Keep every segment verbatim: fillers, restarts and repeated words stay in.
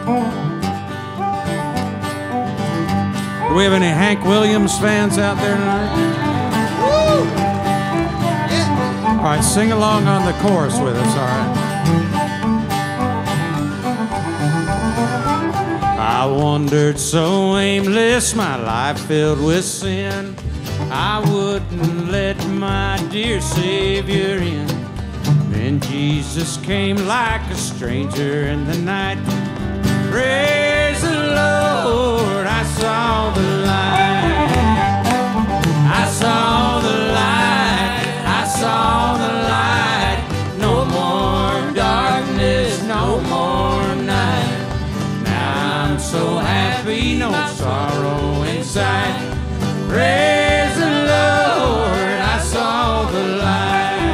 Do we have any Hank Williams fans out there tonight? Woo! Yeah. All right, sing along on the chorus with us, all right? I wandered so aimless, my life filled with sin. I wouldn't let my dear Savior in. Then Jesus came like a stranger in the night. Praise the Lord, I saw the light. I saw the light, I saw the light. No more darkness, no more night. Now I'm so happy, no sorrow inside. Praise the Lord, I saw the light.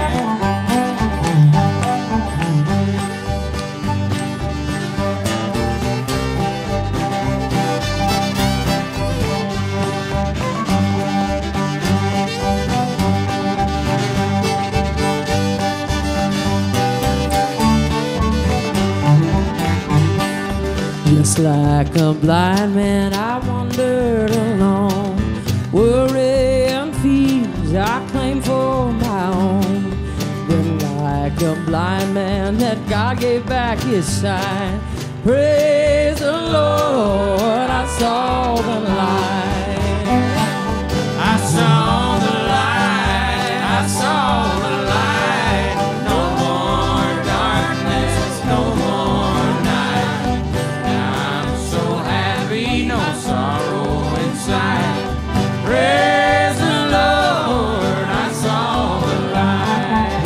Just like a blind man, I wandered alone, worry and fears I claim for my own. Then like a blind man that God gave back his sight. Praise the Lord, I saw the light. I saw the light, I saw the light. No more darkness, no more night. Now I'm so happy, no sorrow inside. Praise the Lord, I saw the light.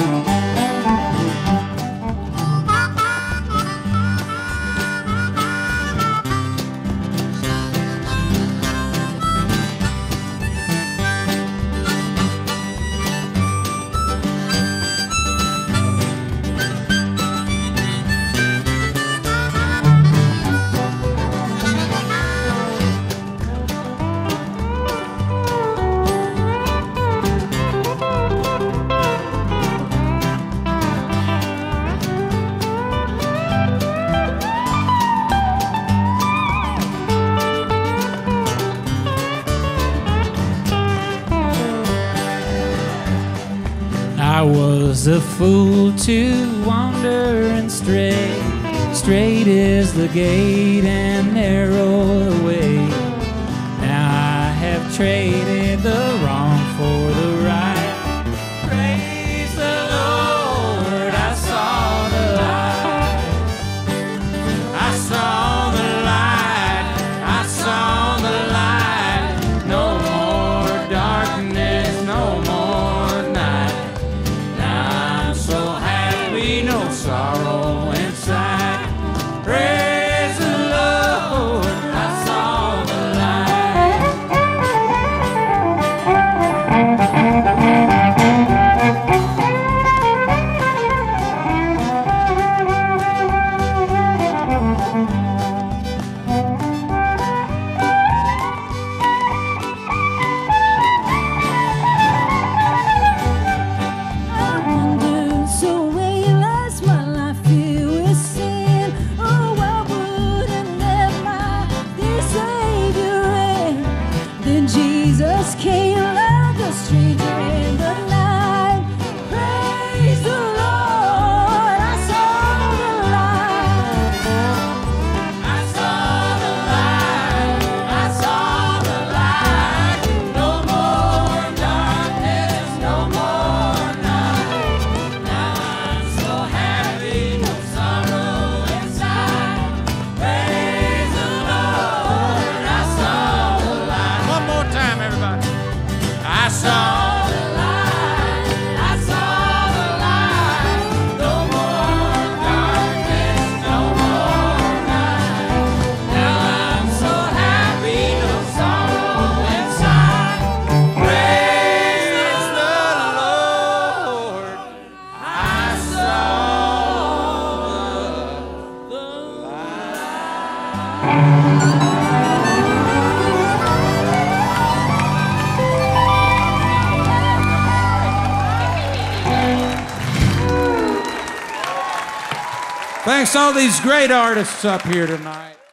I was a fool to wander and stray. Straight is the gate and narrow the way. Now I have traded the wrong for the right. Praise the Lord, I saw the light. I saw the light, I saw the light. No more darkness, no more night. Now I'm so happy, no sorrow inside. Praise the Lord, I saw the light. Jesus came like a stranger in the night. Praise the Lord, I saw the light. I saw the light, I saw the light. No more darkness, no more night. Now I'm so happy, no sorrow inside. Praise the Lord, I saw the light. One more time, everybody. I saw the light, I saw the light. No more darkness, no more night. Now I'm so happy, no sorrow inside. Praise the Lord, I saw the light. Thanks to all these great artists up here tonight.